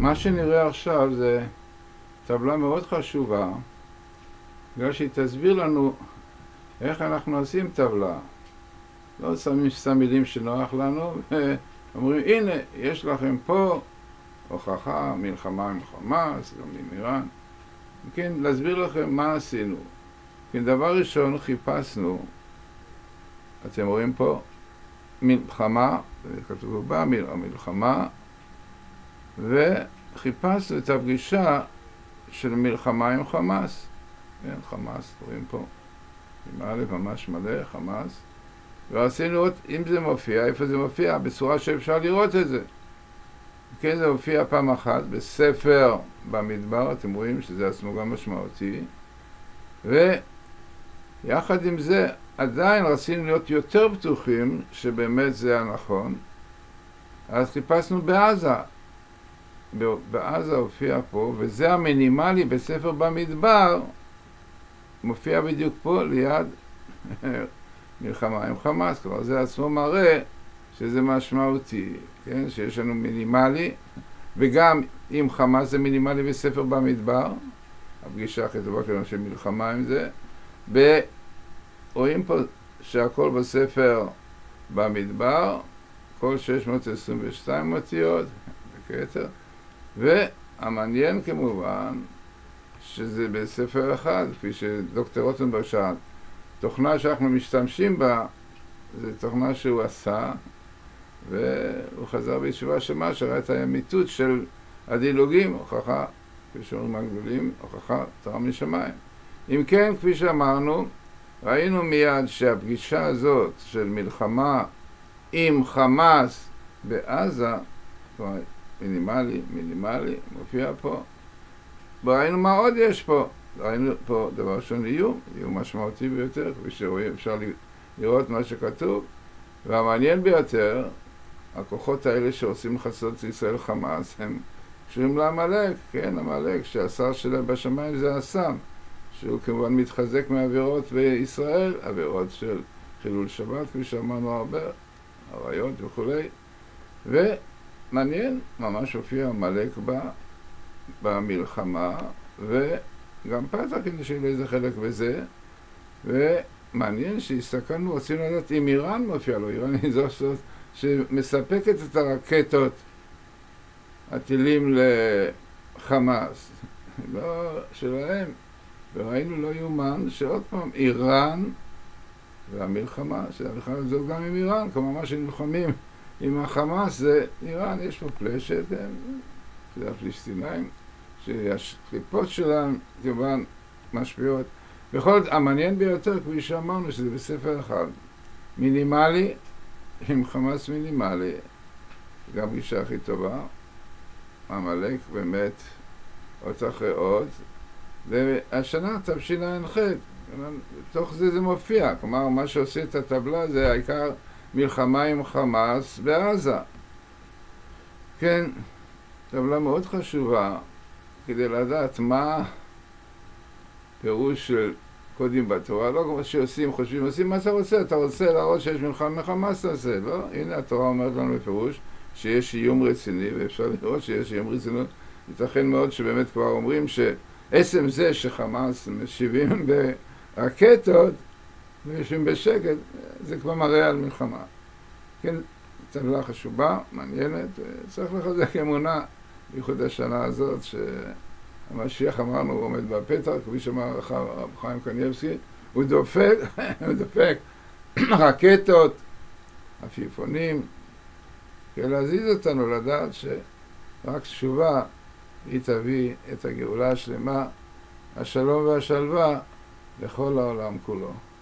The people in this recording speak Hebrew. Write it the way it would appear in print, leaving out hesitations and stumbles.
מה שנראה עכשיו זה טבלה מאוד חשובה, בגלל שהיא תסביר לנו איך אנחנו עושים טבלה. לא שמים סתם מילים שנוח לנו, ואומרים, הנה, יש לכם פה הוכחה, מלחמה עם חמאס, גם עם איראן. כן, להסביר לכם מה עשינו. כן, דבר ראשון חיפשנו, אתם רואים פה, מלחמה, זה כתוב בה, המלחמה, וחיפשנו את הפגישה של מלחמה עם חמאס. כן, חמאס, רואים פה, עם א' ממש מלא, חמאס. ורצינו לראות אם זה מופיע, איפה זה מופיע, בצורה שאפשר לראות את זה. כן, זה מופיע פעם אחת בספר במדבר, אתם רואים שזה עצמו גם משמעותי. ויחד עם זה, עדיין רצינו להיות יותר בטוחים שבאמת זה הנכון. אז חיפשנו בעזה. בעזה הופיע פה, וזה המינימלי בספר במדבר, מופיע בדיוק פה ליד מלחמה עם חמאס. כלומר, זה עצמו מראה שזה משמעותי, כן? שיש לנו מינימלי, וגם אם חמאס זה מינימלי בספר במדבר, הפגישה הכי טובה שלנו של מלחמה עם זה, רואים פה שהכל בספר במדבר, כל 622 אותיות, בקטר, והמעניין כמובן שזה בספר אחד, כפי שדוקטור רוטנברג שאל, תוכנה שאנחנו משתמשים בה, זו תוכנה שהוא עשה, והוא חזר בישיבה שמה שראה את האמיתות של הדילוגים, הוכחה, כפי שאומרים הגדולים, הוכחה תורה משמיים. אם כן, כפי שאמרנו, ראינו מיד שהפגישה הזאת של מלחמה עם חמאס בעזה, כלומר מינימלי, מופיע פה. וראינו מה עוד יש פה. ראינו פה דבר ראשון איום משמעותי ביותר, כפי שרואים, אפשר לראות מה שכתוב. והמעניין ביותר, הכוחות האלה שעושים חסות ישראל חמאס, הם קשורים לעמלק, כן, עמלק, שהשר שלהם בשמיים זה הסם, שהוא כמובן מתחזק מעבירות בישראל, עבירות של חילול שבת, כפי שאמרנו הרבה, עריות וכולי. ומעניין, ממש הופיע עמלק במלחמה, וגם פתח כדי שיהיה לו איזה חלק בזה, ומעניין שהסתכלנו, רצינו לדעת אם איראן מופיע לו, איראן היא זאת שמספקת את הרקטות, הטילים לחמאס, לא שלהם, וראינו לא יומן שעוד פעם איראן והמלחמה, שהמלחמה הזאת גם עם איראן, כלומר מה שנלחמים עם החמאס זה איראן, יש פה פלשת, זה הפלסטינאים, שהקליפות שלהם כמובן משפיעות. בכל זאת, המעניין ביותר, כפי שאמרנו, שזה בספר אחד, מינימלי, עם חמאס מינימלי, גם גישה הכי טובה, עמלק באמת, עוד אחרי עוד, והשנה תשע"ח, בתוך זה מופיע, כלומר מה שעושה את הטבלה זה העיקר מלחמה עם חמאס בעזה. כן, טבלה מאוד חשובה כדי לדעת מה פירוש של קודים בתורה, לא כמו שעושים, חושבים, עושים מה אתה רוצה להראות שיש מלחמה מחמאס תעשה, לא? הנה התורה אומרת לנו בפירוש שיש איום רציני, ואפשר לראות שיש איום רציני, ייתכן מאוד שבאמת כבר אומרים שעצם זה שחמאס משיבים ברקטות ויושבים בשקט, זה כבר מראה על מלחמה. כן, טבלה חשובה, מעניינת, צריך לחזק אמונה בייחוד השנה הזאת, שהמשיח אמרנו הוא עומד בפתח, כפי שאמר הרב חיים קניבסקי, הוא דופק רקטות, עפיפונים, כדי להזיז אותנו לדעת שרק תשובה היא תביא את הגאולה השלמה, השלום והשלווה לכל העולם כולו.